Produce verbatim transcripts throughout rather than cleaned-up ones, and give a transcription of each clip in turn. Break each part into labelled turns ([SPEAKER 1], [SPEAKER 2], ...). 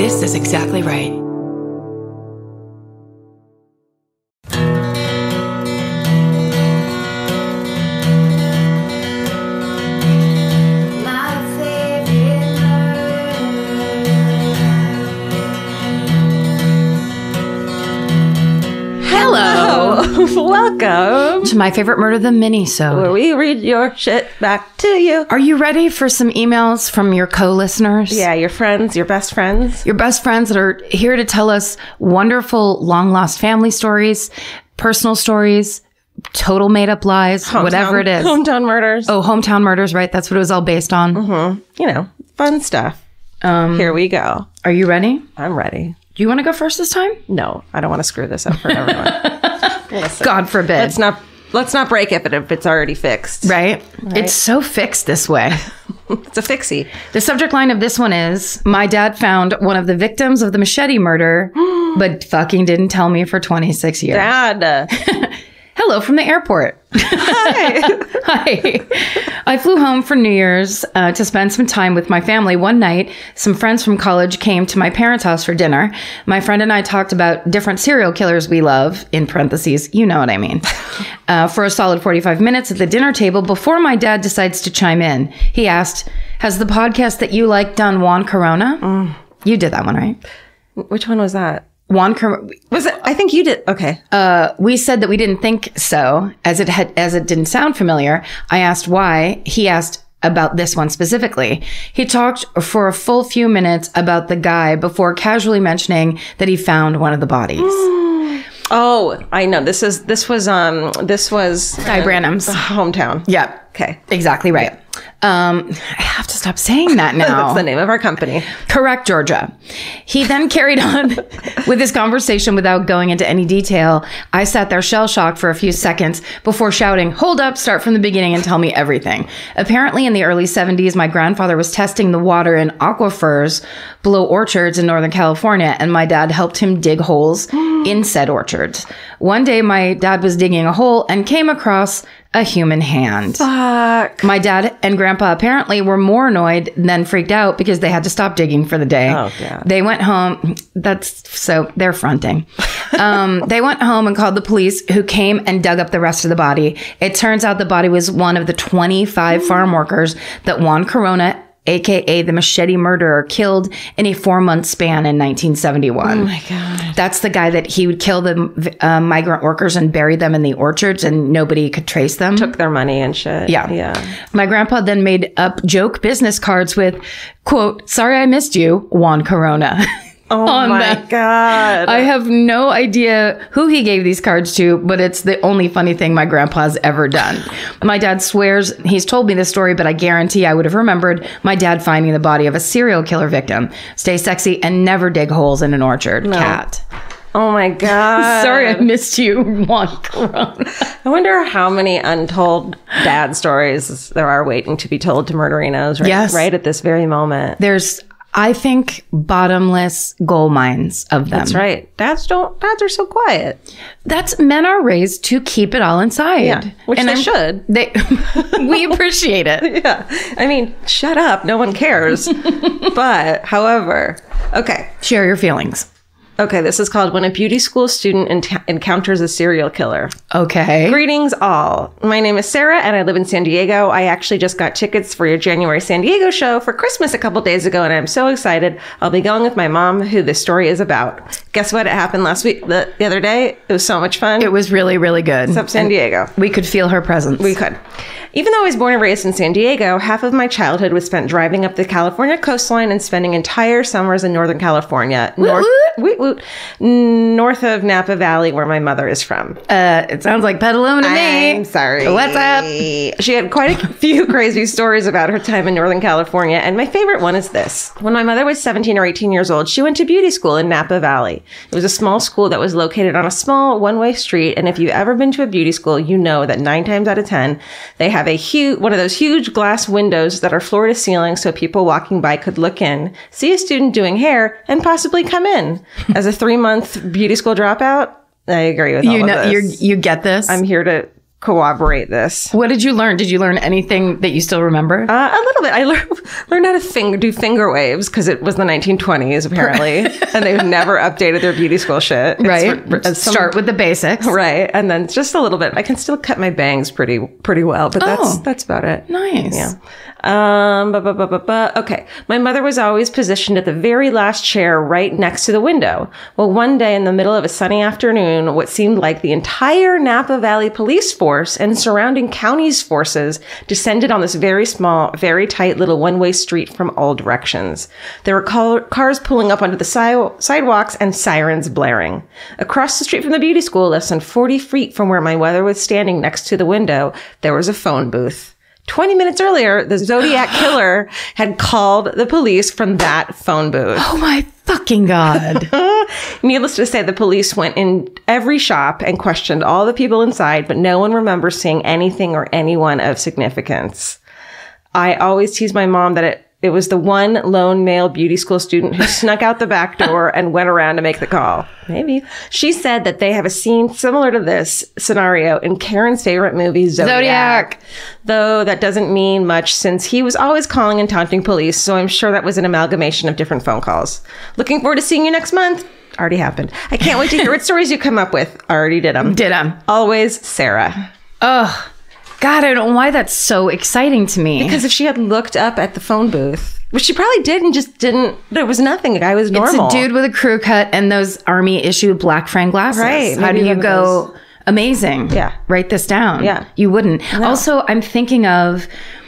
[SPEAKER 1] This is exactly right.
[SPEAKER 2] Welcome
[SPEAKER 1] to My Favorite Murder, the Minisode,
[SPEAKER 2] where we read your shit back to you.
[SPEAKER 1] Are you ready for some emails from your co-listeners?
[SPEAKER 2] Yeah, your friends, your best friends.
[SPEAKER 1] Your best friends that are here to tell us wonderful, long-lost family stories, personal stories, total made-up lies, hometown, whatever it is.
[SPEAKER 2] Hometown murders.
[SPEAKER 1] Oh, hometown murders, right? That's what it was all based on.
[SPEAKER 2] Mm-hmm. You know, fun stuff. Um, here we go.
[SPEAKER 1] Are you ready?
[SPEAKER 2] I'm ready.
[SPEAKER 1] Do you want to go first this time?
[SPEAKER 2] No, I don't want to screw this up for everyone. Listen,
[SPEAKER 1] God forbid.
[SPEAKER 2] Let's not let's not break it if it's already fixed.
[SPEAKER 1] Right? right? It's so fixed this way.
[SPEAKER 2] It's a fixie.
[SPEAKER 1] The subject line of this one is, my dad found one of the victims of the machete murder, but fucking didn't tell me for twenty-six years.
[SPEAKER 2] Dad.
[SPEAKER 1] Hello from the airport.
[SPEAKER 2] Hi.
[SPEAKER 1] Hi. I flew home for New Year's uh, to spend some time with my family. One night, some friends from college came to my parents' house for dinner. My friend and I talked about different serial killers we love, in parentheses, you know what I mean, uh, for a solid forty-five minutes at the dinner table before my dad decides to chime in. He asked, has the podcast that you like done Juan Corona? Mm. You did that one, right?
[SPEAKER 2] Which one was that?
[SPEAKER 1] Juan Corona.
[SPEAKER 2] Was it? I think you did. Okay.
[SPEAKER 1] Uh, we said that we didn't think so, as it had, as it didn't sound familiar. I asked why. He asked about this one specifically. He talked for a full few minutes about the guy before casually mentioning that he found one of the bodies.
[SPEAKER 2] Oh, I know. This is this was um this was
[SPEAKER 1] Guy uh, Branham's
[SPEAKER 2] hometown.
[SPEAKER 1] Yep.
[SPEAKER 2] Okay.
[SPEAKER 1] Exactly right. Um, I have to stop saying that now.
[SPEAKER 2] That's the name of our company.
[SPEAKER 1] Correct, Georgia. He then carried on with his conversation without going into any detail. I sat there shell-shocked for a few seconds before shouting, hold up, start from the beginning and tell me everything. Apparently in the early seventies, my grandfather was testing the water in aquifers below orchards in Northern California, and my dad helped him dig holes in said orchards. One day, my dad was digging a hole and came across a human hand.
[SPEAKER 2] Fuck.
[SPEAKER 1] My dad and grandpa apparently were more annoyed than freaked out because they had to stop digging for the day.
[SPEAKER 2] Oh, yeah.
[SPEAKER 1] They went home. That's so they're fronting. Um, they went home and called the police, who came and dug up the rest of the body. It turns out the body was one of the twenty-five farm workers that Juan Corona, A K A the machete murderer, killed in a four-month span in nineteen seventy-one.
[SPEAKER 2] Oh, my God.
[SPEAKER 1] That's the guy that he would kill the uh, migrant workers and bury them in the orchards and nobody could trace them.
[SPEAKER 2] Took their money and shit.
[SPEAKER 1] Yeah.
[SPEAKER 2] Yeah.
[SPEAKER 1] My grandpa then made up joke business cards with, quote, sorry I missed you, Juan Corona.
[SPEAKER 2] Oh my them. God.
[SPEAKER 1] I have no idea who he gave these cards to, but it's the only funny thing my grandpa's ever done. My dad swears he's told me this story, but I guarantee I would have remembered my dad finding the body of a serial killer victim. Stay sexy and never dig holes in an orchard. No. Cat.
[SPEAKER 2] Oh my God.
[SPEAKER 1] Sorry I missed you, Juan Corona.
[SPEAKER 2] I wonder how many untold dad stories there are waiting to be told to murderinos right,
[SPEAKER 1] yes.
[SPEAKER 2] right at this very moment.
[SPEAKER 1] There's, I think, bottomless gold mines of them.
[SPEAKER 2] That's right. Dads don't, dads are so quiet.
[SPEAKER 1] That's, men are raised to keep it all inside.
[SPEAKER 2] Yeah, which and they I'm, should.
[SPEAKER 1] They, we appreciate it.
[SPEAKER 2] Yeah. I mean, shut up. No one cares. But, however, okay.
[SPEAKER 1] Share your feelings.
[SPEAKER 2] Okay, this is called When a Beauty School Student Ent- Encounters a Serial Killer.
[SPEAKER 1] Okay.
[SPEAKER 2] Greetings all. My name is Sarah and I live in San Diego. I actually just got tickets for your January San Diego show for Christmas a couple days ago and I'm so excited. I'll be going with my mom, who this story is about. Guess what? It happened last week, the, the other day. It was so much fun.
[SPEAKER 1] It was really, really good.
[SPEAKER 2] It's up San Diego.
[SPEAKER 1] We could feel her presence.
[SPEAKER 2] We could. Even though I was born and raised in San Diego, half of my childhood was spent driving up the California coastline and spending entire summers in Northern California. North, woot, woot, north of Napa Valley, where my mother is from.
[SPEAKER 1] Uh, it sounds like Petaluma to me.
[SPEAKER 2] I'm sorry.
[SPEAKER 1] What's up?
[SPEAKER 2] She had quite a few crazy stories about her time in Northern California, and my favorite one is this. When my mother was seventeen or eighteen years old, she went to beauty school in Napa Valley. It was a small school that was located on a small one-way street, and if you've ever been to a beauty school, you know that nine times out of ten, they have a huge, one of those huge glass windows that are floor to ceiling so people walking by could look in, see a student doing hair, and possibly come in. As a three-month beauty school dropout, I agree with all
[SPEAKER 1] you know,
[SPEAKER 2] of this.
[SPEAKER 1] You you get this?
[SPEAKER 2] I'm here to corroborate this.
[SPEAKER 1] What did you learn? Did you learn anything that you still remember?
[SPEAKER 2] Uh, a little bit. I learned learned how to finger, do finger waves because it was the nineteen twenties apparently, and they've never updated their beauty school shit. It's
[SPEAKER 1] Right.
[SPEAKER 2] for- it's some-
[SPEAKER 1] Start with the basics.
[SPEAKER 2] right, and then just a little bit. I can still cut my bangs pretty pretty well, but that's
[SPEAKER 1] Oh.
[SPEAKER 2] that's about it.
[SPEAKER 1] Nice.
[SPEAKER 2] Yeah. Um, bu- bu- bu- bu- bu- okay. My mother was always positioned at the very last chair right next to the window. Well, one day in the middle of a sunny afternoon, what seemed like the entire Napa Valley police force and surrounding counties' forces descended on this very small, very tight little one-way street from all directions. There were car- cars pulling up onto the si- sidewalks and sirens blaring. Across the street from the beauty school, less than forty feet from where my mother was standing next to the window, there was a phone booth. twenty minutes earlier, the Zodiac killer had called the police from that phone booth.
[SPEAKER 1] Oh my fucking God.
[SPEAKER 2] Needless to say, the police went in every shop and questioned all the people inside, but no one remembers seeing anything or anyone of significance. I always tease my mom that it, it was the one lone male beauty school student who snuck out the back door and went around to make the call. Maybe. She said that they have a scene similar to this scenario in Karen's favorite movie, Zodiac.
[SPEAKER 1] Zodiac.
[SPEAKER 2] Though that doesn't mean much since he was always calling and taunting police, so I'm sure that was an amalgamation of different phone calls. Looking forward to seeing you next month. Already happened. I can't wait to hear what stories you come up with. Already did them.
[SPEAKER 1] Did them.
[SPEAKER 2] Always Sarah.
[SPEAKER 1] Oh, God, I don't know why that's so exciting to me.
[SPEAKER 2] Because if she had looked up at the phone booth, which she probably did and just didn't, there was nothing. The guy was normal.
[SPEAKER 1] It's a dude with a crew cut and those army issue black frame glasses.
[SPEAKER 2] Right.
[SPEAKER 1] How
[SPEAKER 2] Maybe
[SPEAKER 1] do you
[SPEAKER 2] one of
[SPEAKER 1] go,
[SPEAKER 2] those.
[SPEAKER 1] amazing?
[SPEAKER 2] Yeah.
[SPEAKER 1] Write this down.
[SPEAKER 2] Yeah.
[SPEAKER 1] You wouldn't. Also, I'm thinking of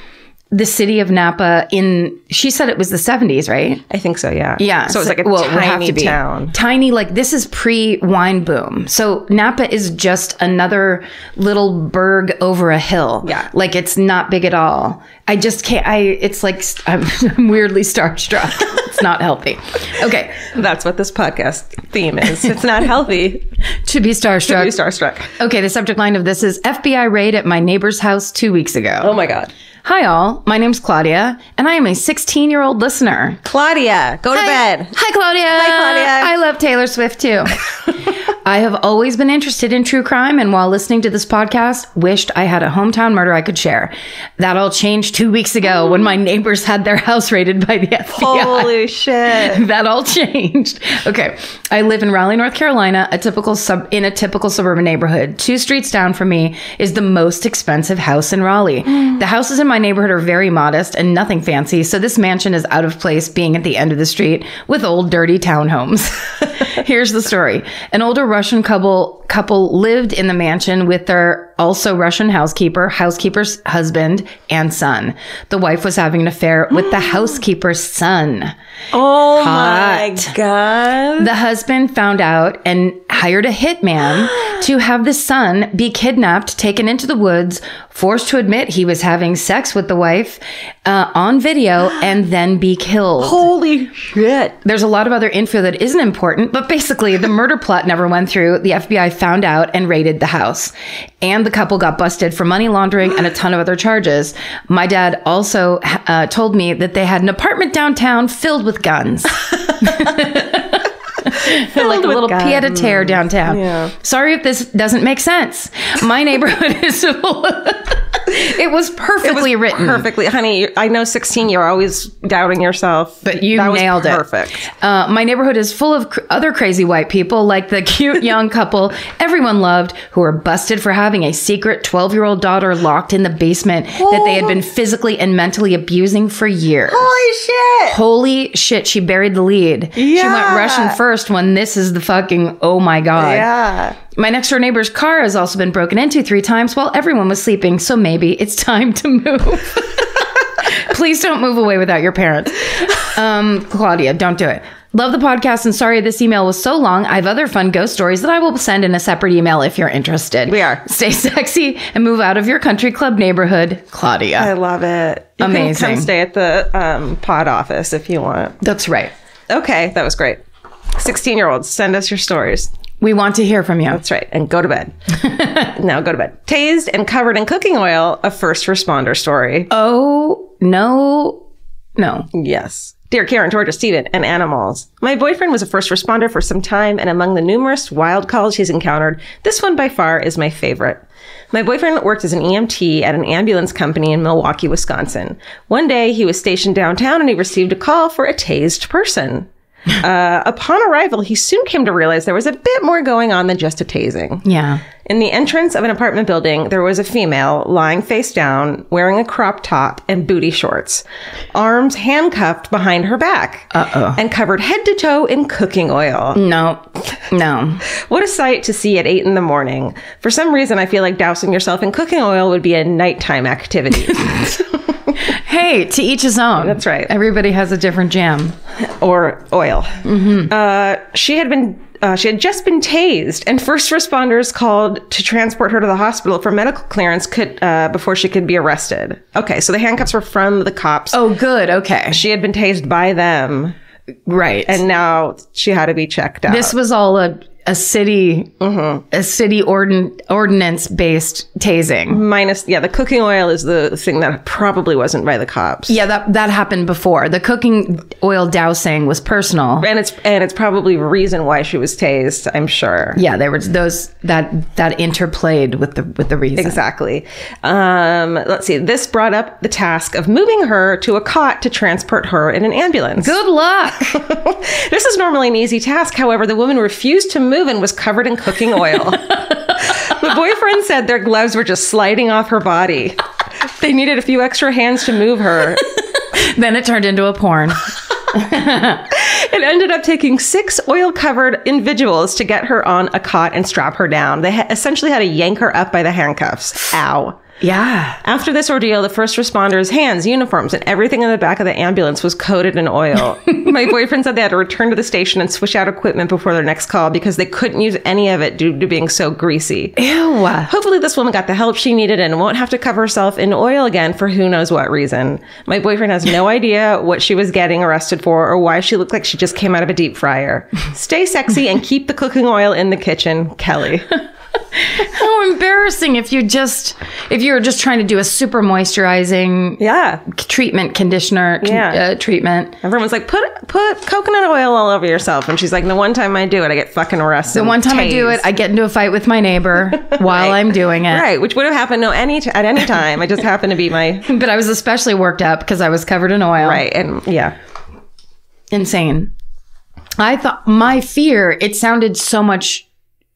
[SPEAKER 1] the city of Napa in, she said it was the seventies, right?
[SPEAKER 2] I think so, yeah.
[SPEAKER 1] Yeah.
[SPEAKER 2] So it was like a
[SPEAKER 1] well, it would have
[SPEAKER 2] tiny
[SPEAKER 1] to be.
[SPEAKER 2] town.
[SPEAKER 1] Tiny, like this is pre-wine boom. So Napa is just another little burg over a hill.
[SPEAKER 2] Yeah.
[SPEAKER 1] Like it's not big at all. I just can't, I, it's like, I'm, I'm weirdly starstruck. It's not healthy. Okay.
[SPEAKER 2] That's what this podcast theme is. It's not healthy
[SPEAKER 1] To be starstruck.
[SPEAKER 2] to be starstruck.
[SPEAKER 1] Okay, the subject line of this is F B I raid at my neighbor's house two weeks ago.
[SPEAKER 2] Oh my God.
[SPEAKER 1] Hi all, my name's Claudia, and I am a sixteen-year-old listener.
[SPEAKER 2] Claudia, go to
[SPEAKER 1] Hi.
[SPEAKER 2] bed.
[SPEAKER 1] Hi, Claudia.
[SPEAKER 2] Hi, Claudia.
[SPEAKER 1] I love Taylor Swift too. I have always been interested in true crime, and while listening to this podcast, wished I had a hometown murder I could share. That all changed two weeks ago when my neighbors had their house raided by the F B I.
[SPEAKER 2] Holy shit.
[SPEAKER 1] That all changed. Okay. I live in Raleigh, North Carolina, a typical sub in a typical suburban neighborhood. Two streets down from me is the most expensive house in Raleigh. The houses in my neighborhood are very modest and nothing fancy, so this mansion is out of place being at the end of the street with old dirty townhomes. Here's the story. An older Russian couple couple lived in the mansion with their also Russian housekeeper, housekeeper's husband, and son. The wife was having an affair with the housekeeper's son.
[SPEAKER 2] Oh
[SPEAKER 1] Hot.
[SPEAKER 2] my God.
[SPEAKER 1] The husband found out and hired a hitman to have the son be kidnapped, taken into the woods, forced to admit he was having sex with the wife uh, on video, and then be killed.
[SPEAKER 2] Holy shit.
[SPEAKER 1] There's a lot of other info that isn't important, but basically the murder plot never went through. The F B I found out and raided the house. And the couple got busted for money laundering and a ton of other charges. My dad also uh, told me that they had an apartment downtown filled with guns. Like a
[SPEAKER 2] with
[SPEAKER 1] little
[SPEAKER 2] guns.
[SPEAKER 1] pied-à-terre downtown.
[SPEAKER 2] Yeah.
[SPEAKER 1] Sorry if this doesn't make sense. My neighborhood is full of... It was perfectly
[SPEAKER 2] It was
[SPEAKER 1] written.
[SPEAKER 2] Perfectly. Honey, I know sixteen, you're always doubting yourself.
[SPEAKER 1] But you
[SPEAKER 2] that was
[SPEAKER 1] nailed
[SPEAKER 2] perfect.
[SPEAKER 1] it. Uh, my neighborhood is full of cr- other crazy white people, like the cute young couple everyone loved, who were busted for having a secret twelve-year-old daughter locked in the basement that they had been physically and mentally abusing for years.
[SPEAKER 2] Holy shit.
[SPEAKER 1] Holy shit, she buried the lead. She went
[SPEAKER 2] Yeah.
[SPEAKER 1] Russian first when this is the fucking, oh my God.
[SPEAKER 2] Yeah.
[SPEAKER 1] My next door neighbor's car has also been broken into three times while everyone was sleeping, so maybe it's time to move. Please don't move away without your parents. Um, Claudia, don't do it. Love the podcast and sorry this email was so long. I have other fun ghost stories that I will send in a separate email if you're interested.
[SPEAKER 2] We are.
[SPEAKER 1] Stay sexy and move out of your country club neighborhood, Claudia.
[SPEAKER 2] I love it. You
[SPEAKER 1] Amazing.
[SPEAKER 2] can come stay at the um, pod office if you want.
[SPEAKER 1] That's right.
[SPEAKER 2] Okay, that was great. sixteen-year-olds, send us your stories.
[SPEAKER 1] We want to hear from you.
[SPEAKER 2] That's right. And go to bed. Now go to bed. Tased and covered in cooking oil, a first responder story.
[SPEAKER 1] Oh, no, no.
[SPEAKER 2] Yes. Dear Karen, Georgia, Stephen, and animals. My boyfriend was a first responder for some time, and among the numerous wild calls he's encountered, this one by far is my favorite. My boyfriend worked as an E M T at an ambulance company in Milwaukee, Wisconsin. One day, he was stationed downtown and he received a call for a tased person. Uh, upon arrival, he soon came to realize there was a bit more going on than just a tasing.
[SPEAKER 1] Yeah.
[SPEAKER 2] In the entrance of an apartment building, there was a female lying face down, wearing a crop top and booty shorts, arms handcuffed behind her back,
[SPEAKER 1] Uh-oh.
[SPEAKER 2] and covered head to toe in cooking oil.
[SPEAKER 1] No, no.
[SPEAKER 2] What a sight to see at eight in the morning. For some reason, I feel like dousing yourself in cooking oil would be a nighttime activity.
[SPEAKER 1] Hey, to each his own.
[SPEAKER 2] That's right.
[SPEAKER 1] Everybody has a different jam.
[SPEAKER 2] Or oil. Mm-hmm. Uh, she had been... Uh, she had just been tased, and first responders called to transport her to the hospital for medical clearance could, uh, before she could be arrested. Okay, so the handcuffs were from the cops.
[SPEAKER 1] Oh, good. Okay.
[SPEAKER 2] She had been tased by them.
[SPEAKER 1] Right.
[SPEAKER 2] And now she had to be checked out.
[SPEAKER 1] This was all a, a city, mm-hmm. a city ordin- ordinance-based tasing.
[SPEAKER 2] Minus, yeah, the cooking oil is the thing that probably wasn't by the cops.
[SPEAKER 1] Yeah, that that happened before. The cooking oil dousing was personal,
[SPEAKER 2] and it's and it's probably the reason why she was tased. I'm sure.
[SPEAKER 1] Yeah, there were those that that interplayed with the with the reason.
[SPEAKER 2] Exactly. Um, let's see. This brought up the task of moving her to a cot to transport her in an ambulance.
[SPEAKER 1] Good luck.
[SPEAKER 2] This is normally an easy task. However, the woman refused to move and was covered in cooking oil. The boyfriend said their gloves were just sliding off her body. They needed a few extra hands to move her.
[SPEAKER 1] Then it turned into a porn.
[SPEAKER 2] It ended up taking six oil-covered individuals to get her on a cot and strap her down. They ha- essentially had to yank her up by the handcuffs. Ow.
[SPEAKER 1] Yeah.
[SPEAKER 2] After this ordeal, the first responders' hands, uniforms, and everything in the back of the ambulance was coated in oil. My boyfriend said they had to return to the station and switch out equipment before their next call because they couldn't use any of it due to being so greasy.
[SPEAKER 1] Ew.
[SPEAKER 2] Hopefully this woman got the help she needed and won't have to cover herself in oil again for who knows what reason. My boyfriend has no idea what she was getting arrested for or why she looked like she just came out of a deep fryer. Stay sexy and keep the cooking oil in the kitchen, Kelly.
[SPEAKER 1] How embarrassing if you just if you were just trying to do a super moisturizing
[SPEAKER 2] yeah
[SPEAKER 1] treatment conditioner con-
[SPEAKER 2] yeah.
[SPEAKER 1] uh, treatment.
[SPEAKER 2] Everyone's like, put put coconut oil all over yourself, and she's like, the one time I do it, I get fucking arrested.
[SPEAKER 1] The one time tased. I do it, I get into a fight with my neighbor while
[SPEAKER 2] right.
[SPEAKER 1] I'm doing it.
[SPEAKER 2] Right, which would have happened no any t- at any time. I just happened to be my.
[SPEAKER 1] But I was especially worked up because I was covered in oil.
[SPEAKER 2] Right, and yeah,
[SPEAKER 1] insane. I thought my fear. It sounded so much.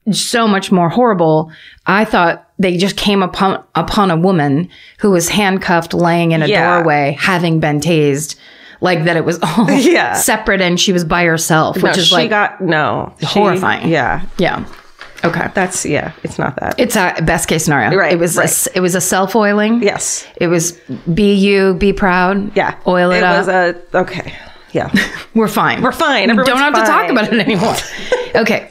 [SPEAKER 1] so much more horrible. I thought they just came upon upon a woman who was handcuffed laying in a
[SPEAKER 2] yeah.
[SPEAKER 1] doorway having been tased, like that it was all
[SPEAKER 2] yeah.
[SPEAKER 1] separate and she was by herself, which
[SPEAKER 2] no,
[SPEAKER 1] is
[SPEAKER 2] she
[SPEAKER 1] like
[SPEAKER 2] got no
[SPEAKER 1] horrifying.
[SPEAKER 2] She, yeah.
[SPEAKER 1] Yeah. Okay.
[SPEAKER 2] That's yeah, it's not that.
[SPEAKER 1] It's a best case scenario.
[SPEAKER 2] Right.
[SPEAKER 1] It was
[SPEAKER 2] right.
[SPEAKER 1] a, it was a self-oiling.
[SPEAKER 2] Yes.
[SPEAKER 1] It was be you, be proud.
[SPEAKER 2] Yeah.
[SPEAKER 1] Oil it,
[SPEAKER 2] it
[SPEAKER 1] up.
[SPEAKER 2] It was a okay. Yeah.
[SPEAKER 1] We're fine.
[SPEAKER 2] We're fine.
[SPEAKER 1] We
[SPEAKER 2] Everyone's
[SPEAKER 1] don't have
[SPEAKER 2] fine.
[SPEAKER 1] to talk about it anymore. Okay.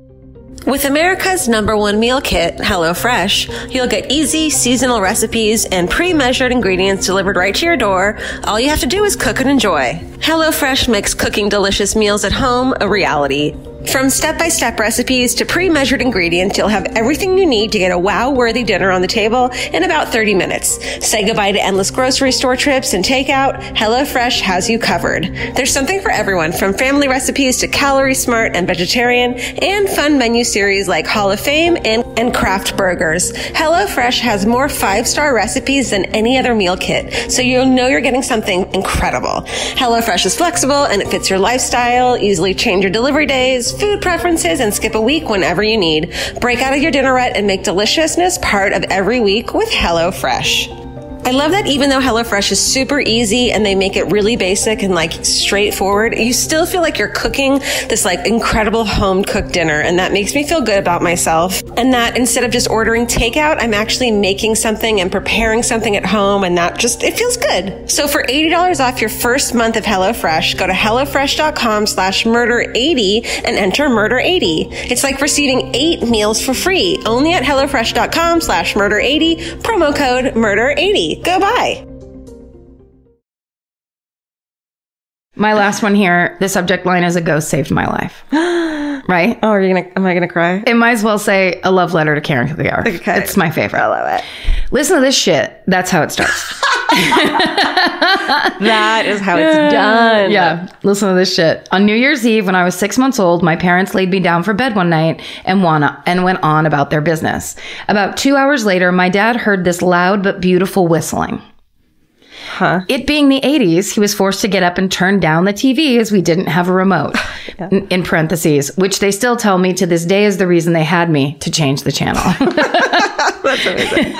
[SPEAKER 3] With America's number one meal kit, HelloFresh, you'll get easy, seasonal recipes and pre-measured ingredients delivered right to your door. All you have to do is cook and enjoy. HelloFresh makes cooking delicious meals at home a reality. From step-by-step recipes to pre-measured ingredients, you'll have everything you need to get a wow-worthy dinner on the table in about thirty minutes. Say goodbye to endless grocery store trips and takeout. HelloFresh has you covered. There's something for everyone, from family recipes to calorie smart and vegetarian, and fun menu series like Hall of Fame and, and craft burgers. HelloFresh has more five-star recipes than any other meal kit, so you'll know you're getting something incredible. HelloFresh is flexible and it fits your lifestyle. Easily change your delivery days, food preferences, and skip a week whenever you need. Break out of your dinner rut and make deliciousness part of every week with HelloFresh. I love that even though HelloFresh is super easy and they make it really basic and like straightforward, you still feel like you're cooking this like incredible home cooked dinner. And that makes me feel good about myself. And that instead of just ordering takeout, I'm actually making something and preparing something at home. And that just, it feels good. So for eighty dollars off your first month of HelloFresh, go to HelloFresh.com slash murder80 and enter murder eighty. It's like receiving eight meals for free only at HelloFresh.com slash murder80, promo code murder eighty. Go buy.
[SPEAKER 1] My last one here, the subject line is a ghost saved my life. Right?
[SPEAKER 2] Oh, are you gonna? Am I gonna cry?
[SPEAKER 1] It might as well say a love letter to Karen Kilgariff.
[SPEAKER 2] Okay.
[SPEAKER 1] It's my favorite.
[SPEAKER 2] I love it.
[SPEAKER 1] Listen to this shit. That's how it starts.
[SPEAKER 2] That is how it's done.
[SPEAKER 1] Yeah. Listen to this shit. On New Year's Eve, when I was six months old, my parents laid me down for bed one night and, wanna, and went on about their business. About two hours later, my dad heard this loud but beautiful whistling.
[SPEAKER 2] Huh.
[SPEAKER 1] It being the eighties, he was forced to get up and turn down the T V as we didn't have a remote. Yeah. in, in parentheses, which they still tell me to this day is the reason they had me to change the channel.
[SPEAKER 2] That's amazing.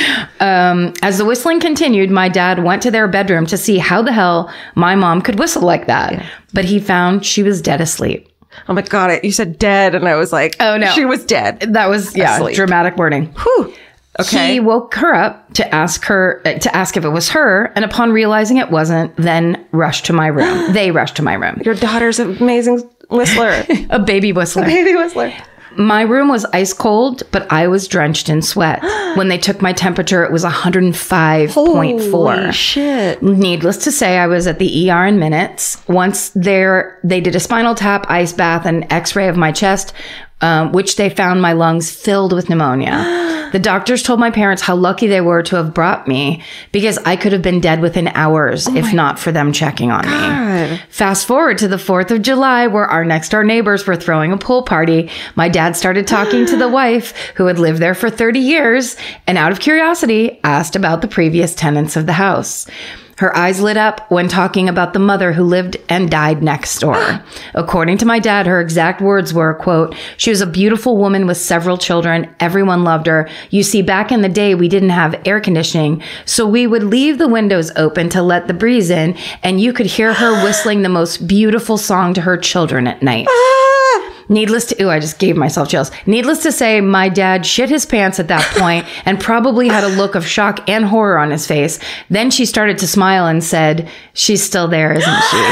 [SPEAKER 1] um, as the whistling continued, my dad went to their bedroom to see how the hell my mom could whistle like that. Yeah. But he found she was dead asleep.
[SPEAKER 2] Oh my God, you said dead, and I was like,
[SPEAKER 1] oh no.
[SPEAKER 2] She was dead.
[SPEAKER 1] That was, yeah, asleep. Dramatic wording.
[SPEAKER 2] Whew. Okay.
[SPEAKER 1] He woke her up to ask her to ask if it was her, and upon realizing it wasn't, then rushed to my room. They rushed to my room.
[SPEAKER 2] Your daughter's an amazing whistler.
[SPEAKER 1] A baby whistler.
[SPEAKER 2] A baby whistler.
[SPEAKER 1] My room was ice cold, but I was drenched in sweat. When they took my temperature, it was one hundred five point four.
[SPEAKER 2] Holy shit.
[SPEAKER 1] Needless to say, I was at the E R in minutes. Once there, they did a spinal tap, ice bath, and x-ray of my chest, um, which they found my lungs filled with pneumonia. The doctors told my parents how lucky they were to have brought me because I could have been dead within hours oh if not for them checking on God. me. Fast forward to the fourth of July, where our next door neighbors were throwing a pool party. My dad started talking to the wife who had lived there for thirty years and out of curiosity asked about the previous tenants of the house. Her eyes lit up when talking about the mother who lived and died next door. According to my dad, her exact words were, quote, "She was a beautiful woman with several children. Everyone loved her. You see, back in the day, we didn't have air conditioning, so we would leave the windows open to let the breeze in, and you could hear her whistling the most beautiful song to her children at night." Needless to, ooh, I just gave myself chills. Needless to say, my dad shit his pants at that point and probably had a look of shock and horror on his face. Then she started to smile and said, "She's still there, isn't she?"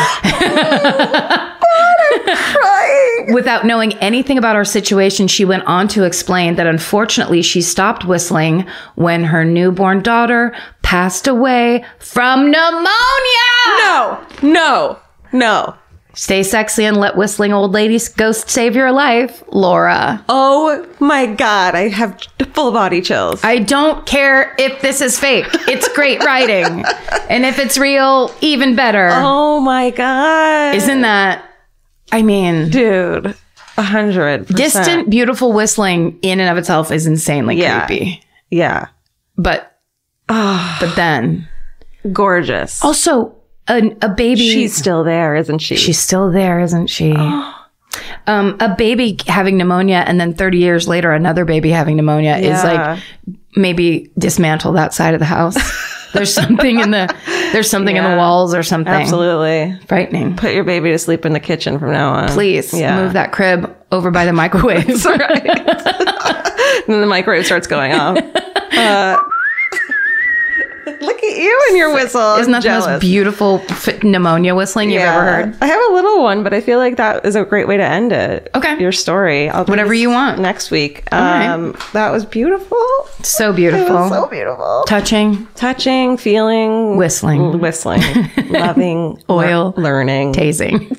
[SPEAKER 2] I'm crying.
[SPEAKER 1] Without knowing anything about our situation, she went on to explain that unfortunately she stopped whistling when her newborn daughter passed away from pneumonia.
[SPEAKER 2] No, no, no.
[SPEAKER 1] Stay sexy and let whistling old ladies ghost save your life, Laura.
[SPEAKER 2] Oh my God, I have full body chills.
[SPEAKER 1] I don't care if this is fake. It's great writing. And if it's real, even better.
[SPEAKER 2] Oh my God.
[SPEAKER 1] Isn't that, I mean...
[SPEAKER 2] Dude, a hundred percent.
[SPEAKER 1] Distant, beautiful whistling in and of itself is insanely
[SPEAKER 2] yeah.
[SPEAKER 1] creepy.
[SPEAKER 2] Yeah.
[SPEAKER 1] But, oh, but then...
[SPEAKER 2] Gorgeous.
[SPEAKER 1] Also... A, a baby.
[SPEAKER 2] She's still there, isn't she?
[SPEAKER 1] She's still there, isn't she? um, a baby having pneumonia and then thirty years later, another baby having pneumonia yeah. is like maybe dismantle that side of the house. There's something in the there's something yeah. in the walls or something.
[SPEAKER 2] Absolutely.
[SPEAKER 1] Frightening.
[SPEAKER 2] Put your baby to sleep in the kitchen from now on.
[SPEAKER 1] Please yeah. move that crib over by the microwave.
[SPEAKER 2] That's right. And then the microwave starts going off. Uh, Look at you and your whistle.
[SPEAKER 1] Isn't that jealous. The most beautiful f- pneumonia whistling you've yeah. ever heard?
[SPEAKER 2] I have a little one, but I feel like that is a great way to end it.
[SPEAKER 1] Okay.
[SPEAKER 2] Your story. I'll do
[SPEAKER 1] whatever you want.
[SPEAKER 2] Next week.
[SPEAKER 1] Okay.
[SPEAKER 2] Um, that was beautiful.
[SPEAKER 1] So beautiful.
[SPEAKER 2] It was so beautiful.
[SPEAKER 1] Touching.
[SPEAKER 2] Touching, feeling.
[SPEAKER 1] Whistling.
[SPEAKER 2] Whistling. Loving.
[SPEAKER 1] Oil.
[SPEAKER 2] Le- learning.
[SPEAKER 1] Tasing.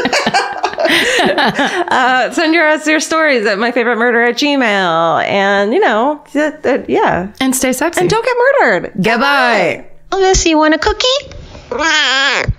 [SPEAKER 2] uh, send your us your stories at my favorite murder at Gmail, and you know, th- th- yeah,
[SPEAKER 1] and stay sexy
[SPEAKER 2] and don't get murdered.
[SPEAKER 1] Goodbye.
[SPEAKER 3] Alyssa, you want a cookie?